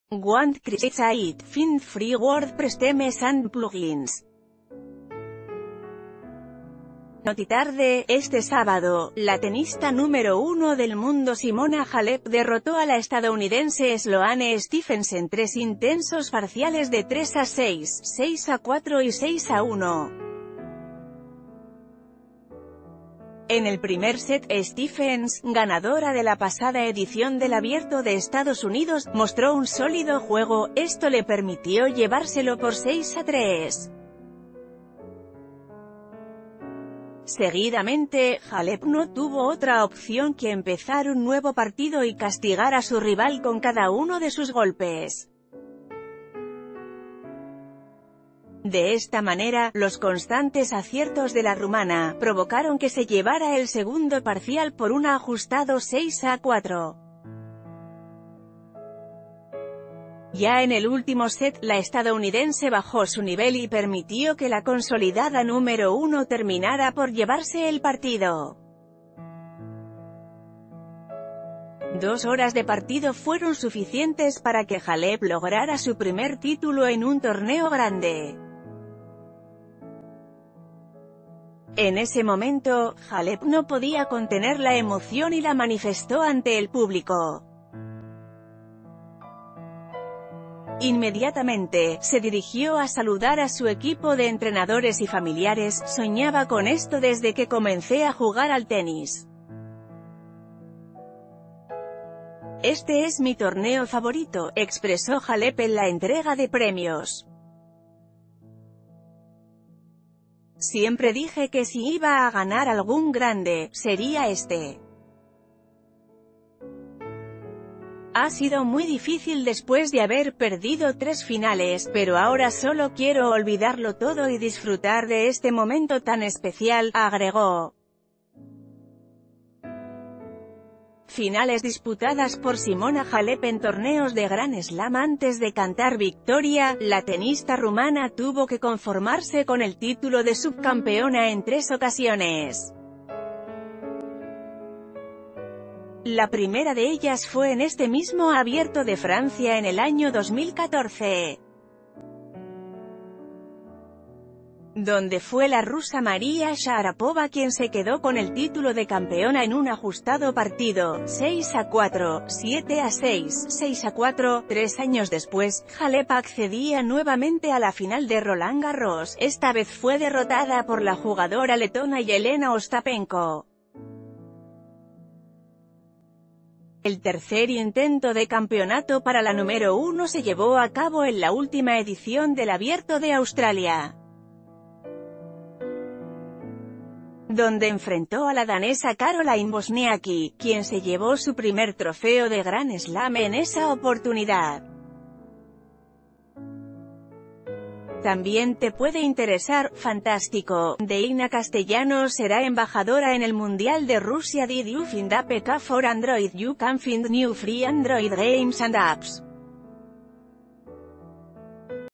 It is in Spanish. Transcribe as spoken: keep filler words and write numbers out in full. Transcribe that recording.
Want Create, Find Free WordPress Themes and Plugins. Notitarde, este sábado, la tenista número uno del mundo Simona Halep derrotó a la estadounidense Sloane Stephens en tres intensos parciales de tres a seis, seis a cuatro y seis a uno. En el primer set, Stephens, ganadora de la pasada edición del Abierto de Estados Unidos, mostró un sólido juego. Esto le permitió llevárselo por seis a tres. Seguidamente, Halep no tuvo otra opción que empezar un nuevo partido y castigar a su rival con cada uno de sus golpes. De esta manera, los constantes aciertos de la rumana provocaron que se llevara el segundo parcial por un ajustado seis a cuatro. Ya en el último set, la estadounidense bajó su nivel y permitió que la consolidada número uno terminara por llevarse el partido. Dos horas de partido fueron suficientes para que Halep lograra su primer título en un torneo grande. En ese momento, Halep no podía contener la emoción y la manifestó ante el público. Inmediatamente, se dirigió a saludar a su equipo de entrenadores y familiares. Soñaba con esto desde que comencé a jugar al tenis. Este es mi torneo favorito, expresó Halep en la entrega de premios. Siempre dije que si iba a ganar algún grande, sería este. Ha sido muy difícil después de haber perdido tres finales, pero ahora solo quiero olvidarlo todo y disfrutar de este momento tan especial, agregó. Finales disputadas por Simona Halep en torneos de Grand Slam. Antes de cantar victoria, la tenista rumana tuvo que conformarse con el título de subcampeona en tres ocasiones. La primera de ellas fue en este mismo Abierto de Francia en el año dos mil catorce. Donde fue la rusa María Sharapova quien se quedó con el título de campeona en un ajustado partido, seis a cuatro, siete a seis, seis a cuatro. Tres años después, Halep accedía nuevamente a la final de Roland Garros. Esta vez fue derrotada por la jugadora letona Jelena Ostapenko. El tercer intento de campeonato para la número uno se llevó a cabo en la última edición del Abierto de Australia, donde enfrentó a la danesa Caroline Wozniacki, quien se llevó su primer trofeo de Grand Slam en esa oportunidad. También te puede interesar, fantástico, Deina Castellanos será embajadora en el Mundial de Rusia. Did you find A P K for Android? You can find new free Android games and apps.